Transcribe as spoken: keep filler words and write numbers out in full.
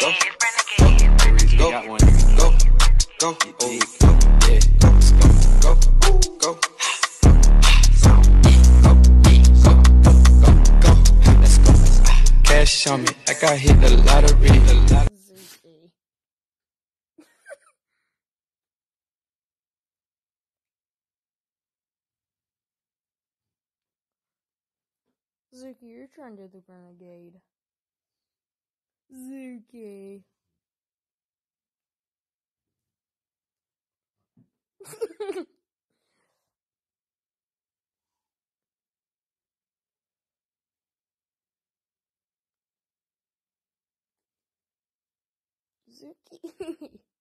Renegade, go, got one. Go, go, oh, go, yeah, go, go, go, go. Cash on me, like I hit the lottery. Zuki. Zuki, you're trying to do the renegade. Zuki. Zuki.